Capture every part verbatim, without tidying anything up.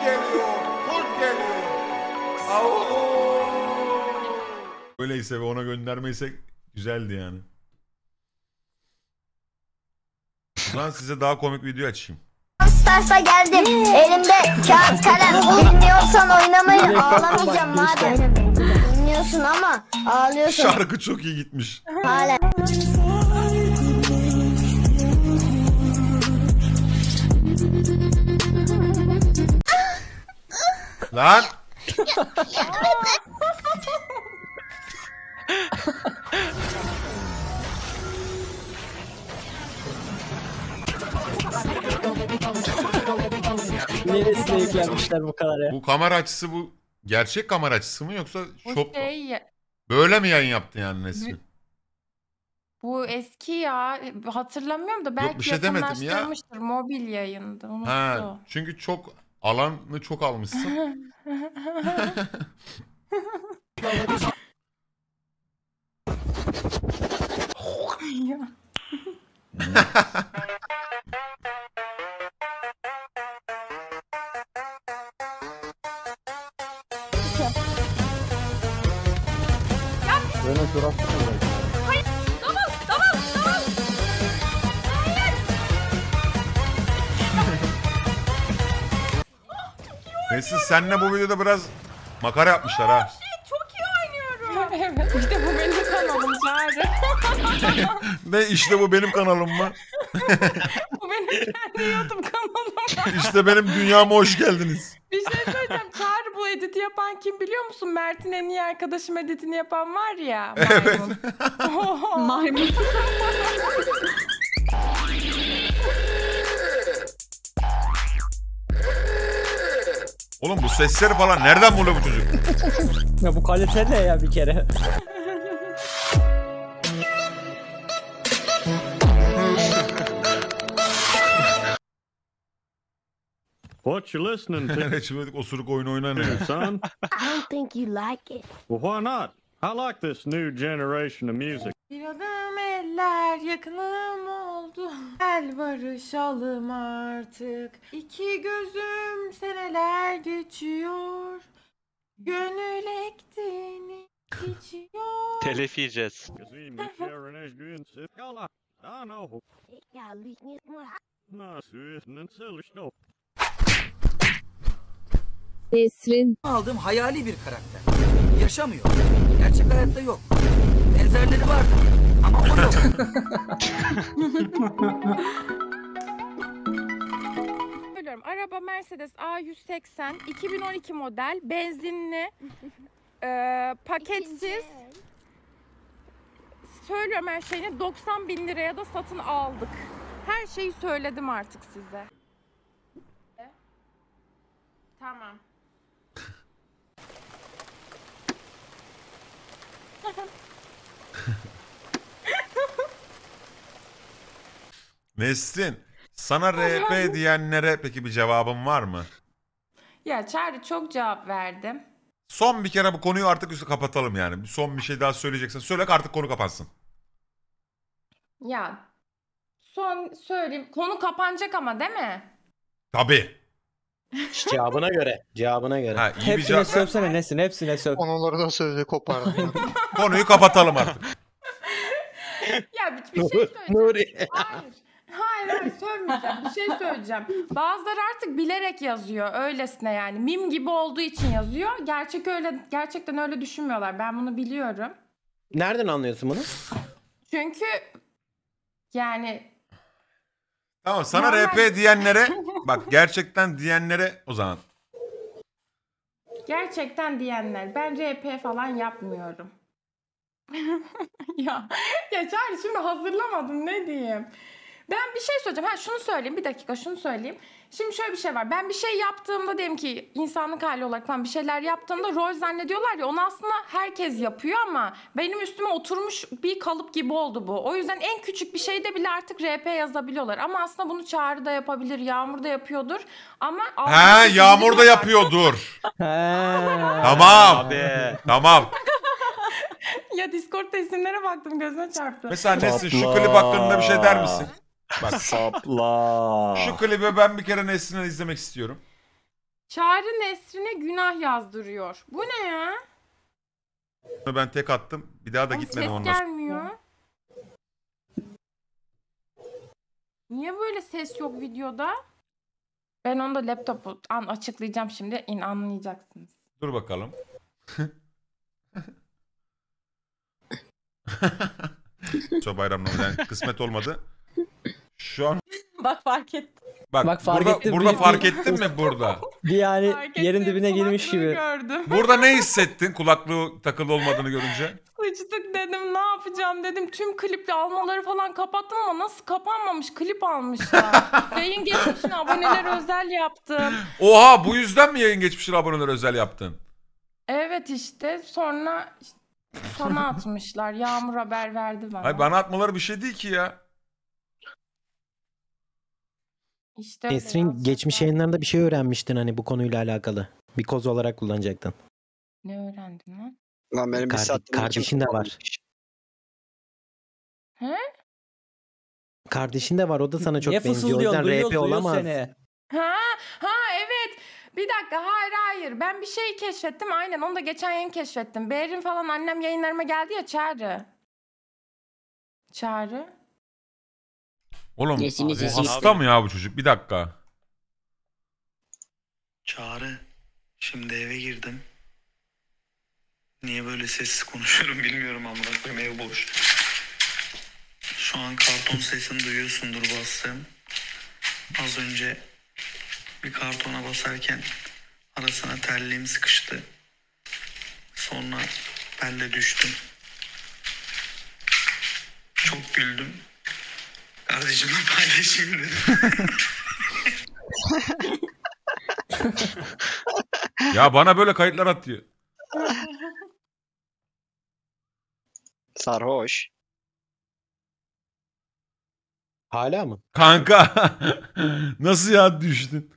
geliyor. Kurt geliyor. Au. Öyleyse ve ona göndermeysek güzeldi yani. O zaman size daha komik video açayım. Stars'a geldim. Elimde kağıt kalem. Bilmiyorsan oynamayı ağlamayacağım madem. Bilmiyorsun ama ağlıyorsun. Şarkı çok iyi gitmiş. Hala. Lan. Neresine yüklenmişler bu kadar ya? Bu kamera açısı bu gerçek kamera açısı mı yoksa Bu şok şey, böyle mi yayın yaptı yani Nesrin? bu eski ya. Hatırlamıyorum da belki bir şey demedim ya. yakınlaştırmıştır. Mobil yayında. Unuttu. Ha, çünkü çok alanı çok almışsın. Nesrin senle bu videoda biraz makara yapmışlar ha. Çok iyi oynuyorum. Evet, işte bu benim kanalım Çağrı. Ne işte bu benim kanalım mı? Bu benim kendi YouTube kanalım. İşte benim dünyama hoş geldiniz. Bir şey söyleyeceğim. Çağrı, bu editi yapan kim biliyor musun? Mert'in en iyi arkadaşım editini yapan var ya. Maymun. Evet. Maymun. Oğlum bu sesleri falan nereden buluyor bu çocuk? Ya bu kalite ne ya bir kere? What you listening to, Evet şimdi osuruk oyunu oynanıyor. son? I don't think you like it. Well, why not? I like this new generation of music. Bir adım eller yakınım oldu. Gel barışalım artık. İki gözüm seneler geçiyor. Gönül ektiğini içiyor. Telif yiyeceğiz. Nesrin. Aldığım hayali bir karakter. Yaşamıyor. Gerçek hayatta yok. Benzerleri vardı ama o yok. Söylüyorum. Araba Mercedes A yüz seksen iki bin on iki model benzinli e, paketsiz. Söylüyorum her şeyini, doksan bin liraya da satın aldık. Her şeyi söyledim artık size. Tamam. Nesrin, sana R P diyenlere peki bir cevabın var mı? Ya Çağrı, çok cevap verdim. Son bir kere bu konuyu artık üstü kapatalım yani. Son bir şey daha söyleyeceksen söyle artık konu kapansın. Ya son söyleyeyim. Konu kapanacak ama değil mi? Tabii. Cevabına göre. Cevabına göre. Ha, iyi bir Hepsine cevap ver. sövsene Nesin, hepsine söv. Onların sözü kopardım. Konuyu kapatalım artık. Ya bir, bir şey söyleyeceğim. Nuri. Hayır. Hayır hayır sövmeyeceğim. Bir şey söyleyeceğim. Bazıları artık bilerek yazıyor öylesine yani. Mim gibi olduğu için yazıyor. Gerçek öyle, gerçekten öyle düşünmüyorlar. Ben bunu biliyorum. Nereden anlıyorsun bunu? Çünkü yani Tamam sana Normal. R P diyenlere bak gerçekten diyenlere o zaman. gerçekten diyenler, ben R P falan yapmıyorum. ya, ya Çağrı, şimdi hazırlamadım, ne diyeyim. Ben bir şey söyleyeceğim. Ha, şunu söyleyeyim, bir dakika şunu söyleyeyim. Şimdi şöyle bir şey var. Ben bir şey yaptığımda, diyelim ki insanlık hali olarak falan bir şeyler yaptığımda rol zannediyorlar ya, onu aslında herkes yapıyor ama benim üstüme oturmuş bir kalıp gibi oldu bu. O yüzden en küçük bir şeyde bile artık R P yazabiliyorlar. Ama aslında bunu Çağrı da yapabilir, Yağmur da yapıyordur. Ama He Yağmur da yapıyordur. Tamam. Abi. Tamam. Ya Discord'da isimlere baktım, gözüme çarptı. Mesela Nesin şu klip hakkında bir şey der misin? Bak Sapla. şu klibi ben bir kere Nesin'den izlemek istiyorum. Çağrı Nesrin'e günah yazdırıyor. Bu ne ya? Ben tek attım. Bir daha da Oğlum gitmedim ses ondan sonra. gelmiyor. Niye böyle ses yok videoda? Ben onu da laptopu an açıklayacağım şimdi. İn anlayacaksınız. Dur bakalım. Çok bayramla yani kısmet olmadı. Şu an Bak fark ettim. bak, Bak, fark burada, ettim. burada Bir- fark bir- ettin mi burada? Bir yani Fark yerin ettim, dibine girmiş kulaklığı gibi. gördüm. Burada ne hissettin kulaklığı takılı olmadığını görünce? Sıçtık dedim, ne yapacağım dedim. Tüm klipli almaları falan kapattım ama nasıl kapanmamış, klip almışlar. Yayın geçmişine aboneler özel yaptım. Oha, bu yüzden mi yayın geçmişine aboneler özel yaptın? Evet işte sonra işte sana atmışlar. Yağmur haber verdi bana. Hayır, bana atmaları bir şey değil ki ya. İşte öyle Nesrin yazacaklar. geçmiş yayınlarında bir şey öğrenmiştin hani bu konuyla alakalı. Bir koz olarak kullanacaktın. Ne öğrendin lan? Lan benim bir Karde- saattir kardeşin de var. He? Kardeşin de var, o da sana çok Niye benziyor. O fısıldıyorsun? yüzden Duyuyoruz, R P duyuyoruz olamaz. seni. Ha, ha evet. Bir dakika, hayır hayır. Ben bir şey keşfettim. Aynen onu da geçen yayın keşfettim. Behrin falan annem yayınlarıma geldi ya, Çağrı. Çağrı. Oğlum Nesini bu sesi hasta mı ya bu çocuk? Bir dakika. Çağrı, şimdi eve girdim. Niye böyle sessiz konuşuyorum bilmiyorum, amına koyayım, ev boş. Şu an karton sesini duyuyorsundur bastığım. Az önce bir kartona basarken arasına terliğim sıkıştı. Sonra ben de düştüm. Çok güldüm. Kardeşimle paylaşayım dedim. Ya bana böyle kayıtlar atıyor. Sarhoş. Hala mı? Kanka nasıl ya düştün?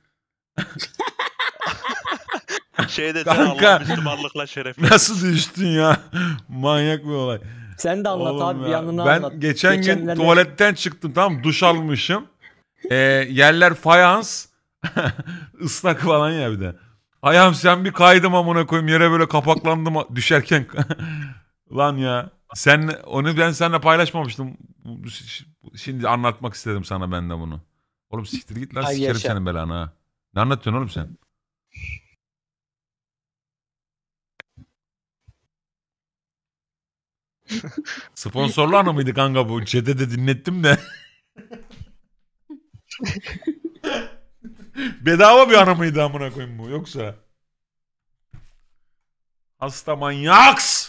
Şey de Kanka. Allah Müslümanlıkla şeref. Nasıl düştün ya? Manyak bir olay. Sen de anlat Oğlum abi, bir ya, yanını ben anlat. geçen gün Geçenlerde- tuvaletten çıktım, tamam, duş almışım. Ee, yerler fayans. Islak falan ya bir de. Ayağım sen bir kaydım amına koyayım, yere böyle kapaklandım düşerken. Lan ya. Sen onu ben seninle paylaşmamıştım. Şimdi anlatmak istedim sana ben de bunu. Oğlum siktir git lan, Ay sikerim yaşa. senin belanı ha. Ne anlatıyorsun oğlum sen? Sponsorlu anı mıydı kanka bu? Chat'e de dinlettim de. Bedava bir anı mıydı amına koyayım bu yoksa? Hasta manyaks.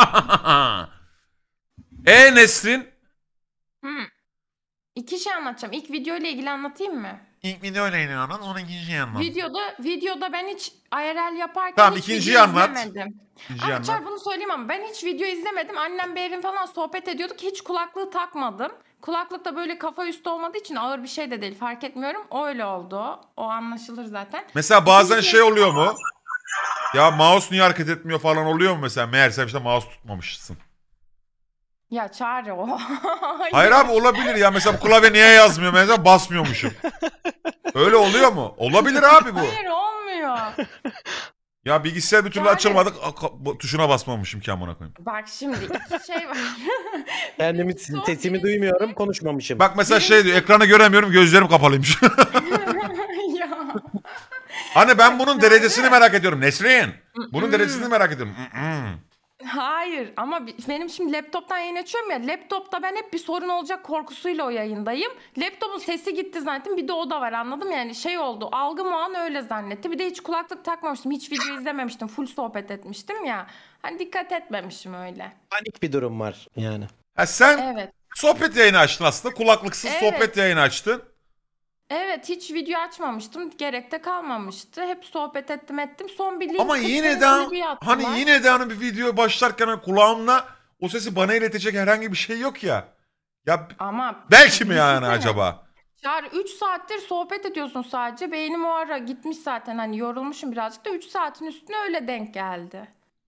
E Nesrin? Hmm. İki şey anlatacağım. İlk video ile ilgili anlatayım mı? İlk video ile anlat, sonra ikinciyi anlat. Videoda videoda ben hiç I R L yaparken Tamam, hiç ikinciyi video anlat. izlemedim. İkinciyi Açar anlat. bunu söyleyeyim ama ben hiç video izlemedim. Annem Behrin falan sohbet ediyorduk. Hiç kulaklığı takmadım. Kulaklık da böyle kafa üstü olmadığı için ağır bir şey de değil. Fark etmiyorum. O öyle oldu. O, o anlaşılır zaten. Mesela bazen İkinci- şey oluyor mu? Ya mouse niye hareket etmiyor falan oluyor mu mesela? Meğer sen işte mouse tutmamışsın. Ya Çağrı o. Hayır abi, olabilir ya. Mesela bu klavye niye yazmıyor? Mesela basmıyormuşum. Öyle oluyor mu? Olabilir abi bu. Hayır olmuyor. Ya bilgisayar bir türlü Yani- açılmadık. a- ka- bu tuşuna basmamışım ki amına koyayım. Bak şimdi iki şey var. Kendimi Son sesimi birisi- duymuyorum, konuşmamışım. Bak mesela şey diyor, ekranı göremiyorum, gözlerim kapalıymış. Ya. Hani ben bunun derecesini merak ediyorum Nesrin. Bunun derecesini merak ediyorum. Mm-mm. Hayır ama bi- benim şimdi laptoptan yayın açıyorum ya. Laptopta ben hep bir sorun olacak korkusuyla o yayındayım. Laptopun sesi gitti zannettim. Bir de o da var, anladım yani şey oldu. Algım o an öyle zannetti. Bir de hiç kulaklık takmamıştım. Hiç video izlememiştim. Full sohbet etmiştim ya. Hani dikkat etmemişim öyle. Panik bir durum var yani. Ha sen Evet. sohbet yayını açtın aslında. Kulaklıksız Evet. sohbet yayını açtın. Evet, hiç video açmamıştım. Gerek de kalmamıştı. Hep sohbet ettim ettim. Son bir link Ama kırk yine de tane klibi attılar. hani yine de hani bir video başlarken hani kulağımla o sesi bana iletecek herhangi bir şey yok ya. Ya Ama belki mi yani düşünsene. acaba? Çağrı üç saattir sohbet ediyorsun sadece. Beynim o ara gitmiş zaten, hani yorulmuşum birazcık da üç saatin üstüne öyle denk geldi.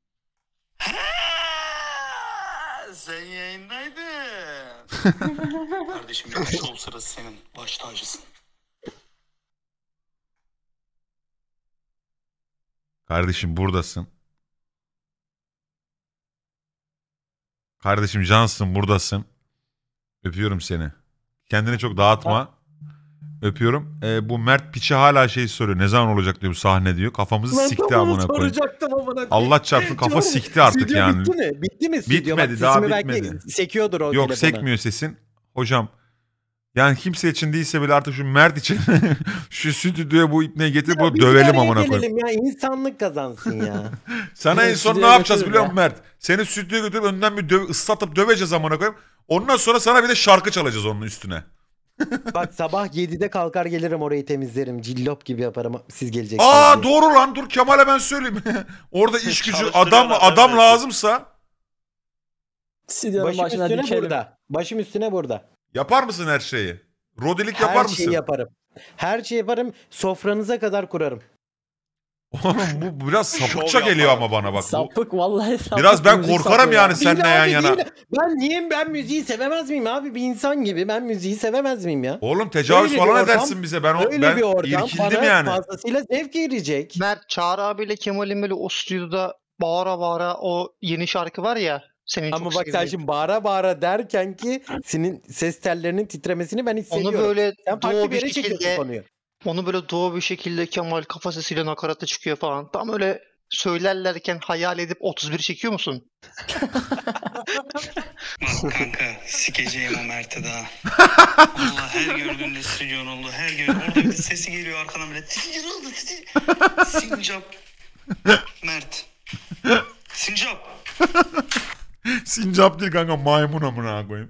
Sen yayındaydın. Kardeşim, benim şov sırası senin. Baş tacısın. Kardeşim buradasın. Kardeşim cansın, buradasın. Öpüyorum seni. Kendini çok dağıtma. Öpüyorum. Ee, bu Mert piçi hala şey soruyor. Ne zaman olacak diyor bu sahne diyor. Kafamızı Lan sikti tam onu amına koyayım. soracaktım amına koyayım. Allah çarpsın kafa Çok- sikti artık Stüdyo yani. bitti mi? Bitti mi stüdyo? Bitmedi, Bak, daha sesimi belki bitmedi. sekiyordur o Yok telefona. sekmiyor sesin. Hocam yani kimse için değilse bile artık şu Mert için şu stüdyoya bu ipneyi getirip Ya bunu bir bir dövelim araya amına koyayım. gelelim ya, insanlık kazansın ya. Sana en Evet, son ne stüdyoya yapacağız götürün biliyor ya. musun Mert? Seni stüdyoya götürüp önden bir döv, ıslatıp döveceğiz amına koyayım. Ondan sonra sana bir de şarkı çalacağız onun üstüne. Bak sabah yedide kalkar gelirim, orayı temizlerim. Cillop gibi yaparım, siz geleceksiniz Aa diye. doğru lan, dur Kemal'e ben söyleyeyim. Orada iş gücü Çalıştırıyorlar, adam değil adam mi? lazımsa Stüdyonun Başım başına üstüne dikelim. burada. Başım üstüne burada. yapar mısın her şeyi? Rodilik yapar Her mısın? şeyi yaparım. Her şeyi yaparım. Sofranıza kadar kurarım. Oğlum bu, bu biraz sapıkça Şov geliyor yapar. ama bana bak. Bu, Sapık vallahi sapık. biraz ben müzik korkarım sapığı yani ya. seninle Değil yan abi, yana. değil. Ben niye ben müziği sevemez miyim abi? Bir insan gibi ben müziği sevemez miyim ya? Oğlum tecavüz Öyle bir falan ortam, edersin bize. Ben o, Öyle ben bir ortam irkildim bana yani. fazlasıyla zevk verecek. Mert, Çağrı abiyle Kemal'in böyle o stüdyoda bağıra bağıra o yeni şarkı var ya. Senin Ama çok bak sen sevdiğin. şimdi bağıra bağıra derken ki senin ses tellerinin titremesini ben hissediyorum. Onu böyle Sen farklı doğu bir yere bir çekiyorsun şekilde konuyu. onu böyle doğu bir şekilde Kemal kafa sesiyle nakarata çıkıyor falan. Tam öyle söylerlerken hayal edip otuz bir çekiyor musun? Bak kanka sikeceğim o Mert'e daha. Allah her gördüğünde stüdyon oldu. Her gör orada bir de sesi geliyor arkadan böyle. Stüdyon oldu. stüdyon- Sincap. Mert. Sincap. Sincap değil kanka, maymun amına koyayım.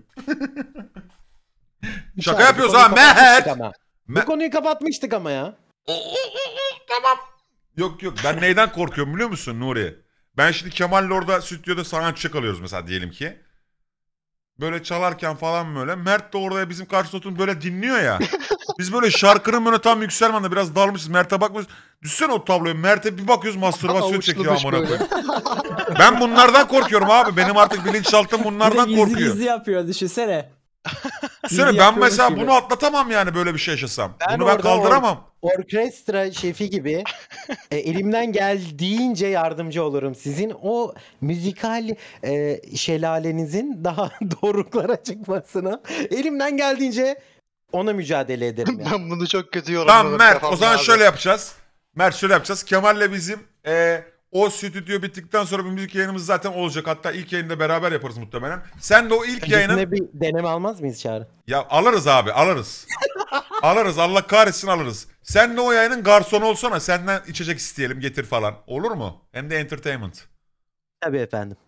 Şaka Çağrı, yapıyoruz bu ha konuyu kapatmıştık Mert. ama. Me- Bu konuyu kapatmıştık ama ya. Tamam. Yok yok, ben neyden korkuyorum biliyor musun Nuri? Ben şimdi Kemal'le orada stüdyoda sanatçı kalıyoruz mesela diyelim ki. Böyle çalarken falan böyle. Mert de orada bizim karşısında oturup böyle dinliyor ya. Biz böyle şarkının böyle tam yükselmende biraz dalmışız. Mert'e bakmışız. Düşsene o tabloya. Mert'e bir bakıyoruz mastürbasyon çekiyor Avuçlamış amına böyle. koyayım. Ben bunlardan korkuyorum abi. Benim artık bilinçaltım Bir de bunlardan gizli korkuyor. gizli yapıyor düşünsene. Düşünsene ben yapıyormuş mesela gibi. bunu atlatamam yani böyle bir şey yaşasam. Ben Bunu ben orada kaldıramam. Orkestra şefi gibi e, elimden geldiğince yardımcı olurum. Sizin o müzikal e, şelalenizin daha doruklara çıkmasına elimden geldiğince ona mücadele ederim. Yani. Ben bunu çok kötü yorumladım. Tamam Mert, o kafamda zaman abi. şöyle yapacağız. Mert şöyle yapacağız. Kemal'le bizim e, o stüdyo bittikten sonra bir müzik yayınımız zaten olacak. Hatta ilk yayında beraber yaparız muhtemelen. Sen de o ilk yayının... Öncesinde bir deneme almaz mıyız Çağrı? Ya alırız abi, alırız. alırız, Allah kahretsin alırız. Sen de o yayının garsonu olsana. Senden içecek isteyelim, getir falan. Olur mu? Hem de entertainment. Tabii efendim.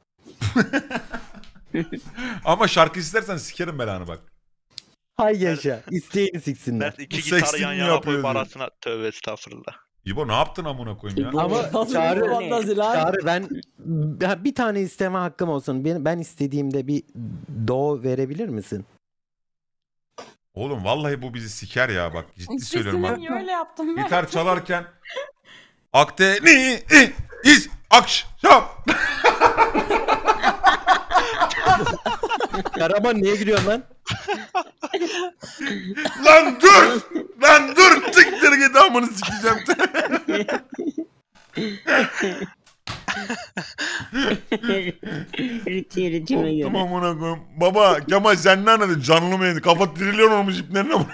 Ama şarkı istersen sikerim belanı bak. Hay yaşa. İsteyeni siksinler. Mert iki Bu gitarı sexting yan mi yana yapıyor koyup diyor. arasına tövbe estağfurullah. İbo ne yaptın amına koyayım ya? Ama Nasıl Çağrı, bir fantazi lan? Çağrı ben ya bir tane isteme hakkım olsun. Ben, ben istediğimde bir do verebilir misin? Oğlum vallahi bu bizi siker ya bak. Ciddi söylüyorum Sesini bak. niye öyle yaptın ben? Gitar çalarken Akdeniz iz akşam. Karaman niye gülüyorsun lan? Lan dur! Lan dur! Siktir git amını sikeceğim. Korktum amına koyayım. Baba Kemal sen ne anladın? Canlı mıydı? Kafa trilyon olmuş iplerine bak.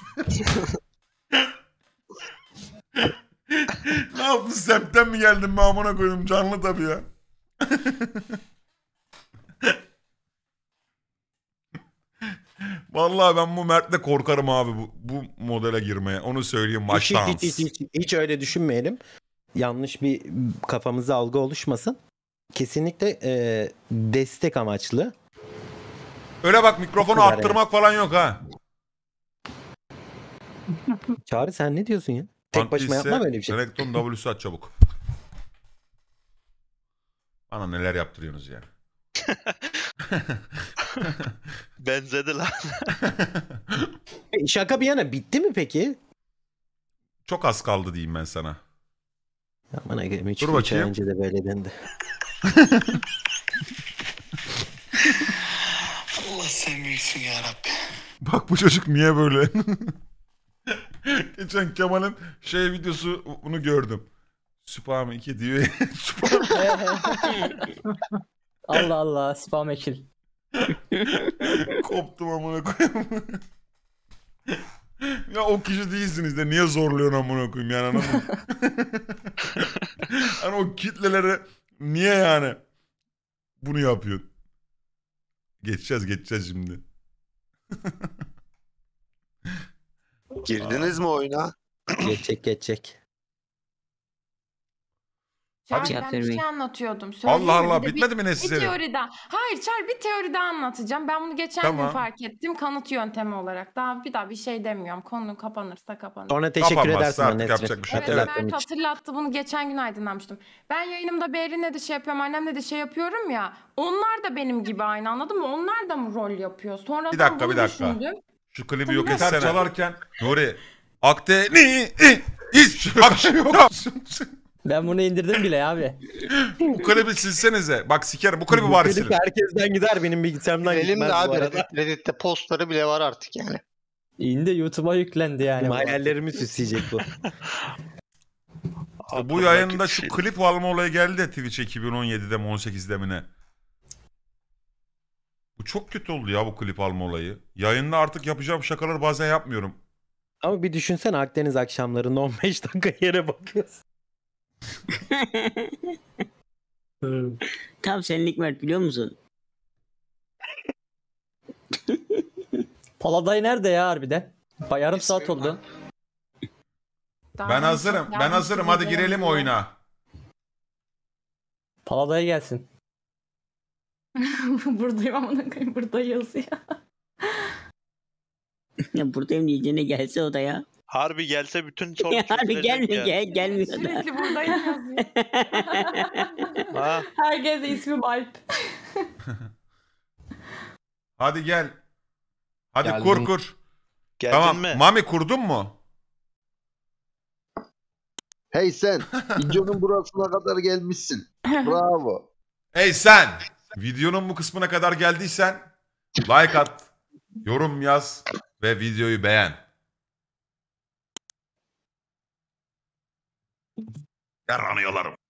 Ne yaptın? Semtten mi geldin be amına koydum? Canlı tabii ya. Vallahi ben bu Mert'le korkarım abi bu, bu modele girmeye. Onu söyleyeyim Hiç, baştan. hiç, hiç, hiç, hiç öyle düşünmeyelim. Yanlış bir kafamıza algı oluşmasın. Kesinlikle e, destek amaçlı. Öyle bak mikrofonu Bu kadar arttırmak falan yok ha. Çağrı sen ne diyorsun ya? Tek başıma Anti ise yapmam öyle bir şey. Elektron W'su aç çabuk. Bana neler yaptırıyorsunuz ya. Benzedi lan. E, Şaka bir yana bitti mi peki? Çok az kaldı diyeyim ben sana. Ya bana göre üç Dur üç ay bakayım. önce de böyle dendi. Allah sen büyüksün ya Rabbi. Bak bu çocuk niye böyle? Geçen Kemal'in şey videosu bunu gördüm. Spam iki diyor. Spam. Allah Allah spam ekil. Koptum amına koyayım. Ya o kişi değilsiniz de niye zorluyorsun amına koyayım yani, anladın mı? Hani o kitleleri niye yani bunu yapıyorsun? Geçeceğiz geçeceğiz şimdi. Girdiniz mi oyuna? Geçecek geçecek. Çağrı Hadi. ben bir şey anlatıyordum. Söyleyeyim Allah mi? Allah Bir de bitmedi bir, mi bir necessary? teoriden. Hayır Çağrı bir teoriden anlatacağım. Ben bunu geçen Tamam. gün fark ettim. Kanıt yöntemi olarak. Daha bir daha bir şey demiyorum. Konu kapanırsa kapanır. Sonra teşekkür Kapanmazsa edersin artık Nesrin. yapacak bir şey yok. Evet, Hatırlattığın Mert için. hatırlattı, bunu geçen gün aydınlanmıştım. Ben yayınımda Behrin'le de şey yapıyorum, annemle de şey yapıyorum ya. Onlar da benim gibi aynı, anladın mı? Onlar da mı rol yapıyor? Sonradan Bir dakika bunu bir dakika. düşündüm. Şu klibi Tamam. yok etsene. Çalarken Nuri Akte ni hiç akşam yok. Ben bunu indirdim bile abi. Bu klibi silsenize. Bak sikerim bu klibi bari silin. Klip herkesten gider, benim bilgisayarımdan Elimde gitmez bu abi arada. Reddit, Reddit'te postları bile var artık yani. İndi YouTube'a yüklendi yani. Benim hayallerimi süsleyecek bu. Bu yayında şu klip alma olayı geldi de Twitch iki bin on yedide mi on sekizde mi ne? Bu çok kötü oldu ya bu klip alma olayı. Yayında artık yapacağım şakaları bazen yapmıyorum. Ama bir düşünsene, Akdeniz akşamlarında on beş dakika yere bakıyorsun. Tam senlik Mert, biliyor musun? Paladay nerede ya harbiden? Ba- Yarım saat oldu. Daha Ben ben hazırım. çok Ben yardım hazırım. Hadi edeceğim girelim diye. oyuna. Paladay gelsin. Buradayım amına koyayım, burada yazıyor. Ya buradayım diyeceğine gelse o da ya. Harbi gelse bütün sorun Ya harbi çözülecek gelme ya. gel gelmiyor da. Sürekli buradayım yazıyor. Ha, Herkese ismim Alp. Hadi gel. Hadi Geldim. kur kur. geldin Tamam. mi? Mami kurdun mu? Hey sen, videonun burasına kadar gelmişsin. Bravo. Hey sen. Videonun bu kısmına kadar geldiysen like at, yorum yaz ve videoyu beğen. Yaranıyorlarım.